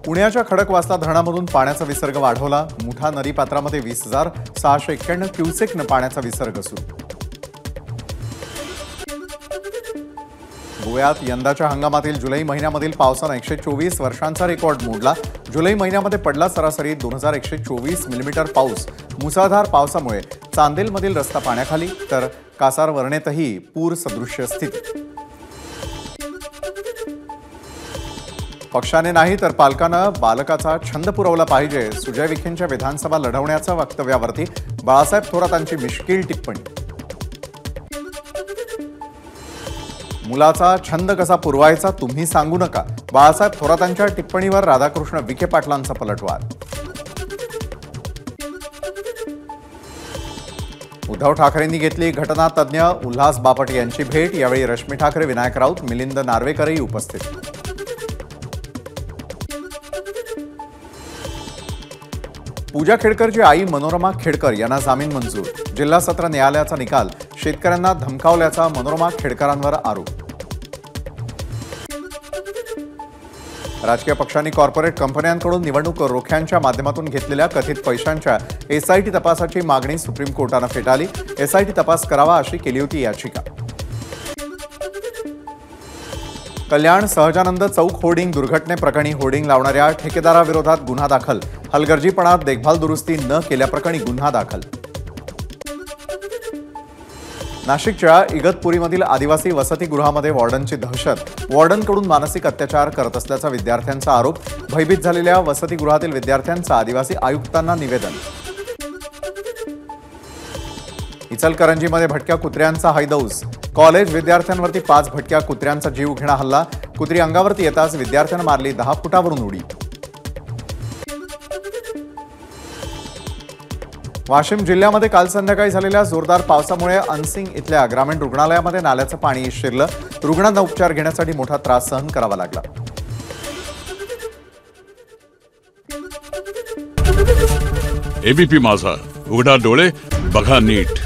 पुण्याच्या खडकवासला धरणामधून पाण्याचा विसर्ग वाढवला। मुठा नदीपात्रामध्ये 20,691 क्युसेकनं पाण्याचा विसर्ग सुरू। गोव्यात यंदाच्या हंगामातील जुलै महिन्यामधील पावसाने 124 वर्षांचा रेकॉर्ड मोडला। जुलै महिन्यामध्ये पडला सरासरी 2124 मिलीमीटर पाऊस। मुसळधार पावसामुळे चांदेलमधील रस्ता पाण्याखाली, तर कासारवर्णेतही पूर सदृश्य स्थिती। पक्षाने नाही तर पालकांना बालकाचा छंद पुरवला पाहिजे, सुजय विखेंच्या विधानसभा लढवण्याच्या वक्तव्यावरती बाळासाहेब थोरातांची मिश्कील टिप्पणी। मुलाचा छंद कसा पुरवायचा तुम्ही सांगू नका, बाळासाहेब थोरातांच्या टिप्पणीवर राधाकृष्ण विखे पाटलांचा पलटवार। उद्धव ठाकरेंनी घेतली घटना तज्ञ उल्हास बापट यांची भेट। यावेळी रश्मी ठाकरे, विनायक राऊत, मिलिंद नार्वेकरही उपस्थित। पूजा खेडकरची आई मनोरमा खेडकर यांना जामीन मंजूर। जिल्हा सत्र न्यायालयाचा निकाल, शेतकऱ्यांना धमकावल्याचा मनोरमा खेडकरांवर आरोप। राजकीय पक्षांनी कॉर्पोरेट कंपन्यांकडून निवडणूक रोख्यांच्या माध्यमातून घेतलेल्या कथित पैशांच्या एसआयटी तपासाची मागणी सुप्रीम कोर्टाने फेटाळली। एसआयटी तपास करावा अशी केली होती याचिका। कल्याण सहजानंद चौक होर्डिंग दुर्घटनेप्रकरणी होर्डिंग लावणाऱ्या ठेकेदाराविरोधात गुन्हा दाखल। हलगर्जीपणात देखभाल दुरुस्ती न केल्याप्रकरणी गुन्हा दाखल। नाशिकच्या इगतपुरीमधील आदिवासी वसतिगृहामध्ये वॉर्डनची दहशत। वॉर्डनकडून मानसिक अत्याचार करत असल्याचा विद्यार्थ्यांचा आरोप। भयभीत झालेल्या वसतिगृहातील विद्यार्थ्यांचं आदिवासी आयुक्तांना निवेदन। इचलकरंजीमध्ये भटक्या कुत्र्यांचा हैदौस। कॉलेज विद्यार्थ्यांवरती 5 भटक्या कुत्र्यांचा जीव घेणा हल्ला। कुत्री अंगावरती येताच विद्यार्थ्यांना मारली 10 फुटावरून उडी। वाशिम जिल्ह्यामध्ये काल संध्याकाळी झालेल्या जोरदार पावसामुळे अनसिंग इथल्या ग्रामीण रुग्णालयामध्ये नाल्याचं पाणी शिरलं। रुग्णांना उपचार घेण्यासाठी मोठा त्रास सहन करावा लागला। एबीपी माझा, उघडा डोळे बघा नीट।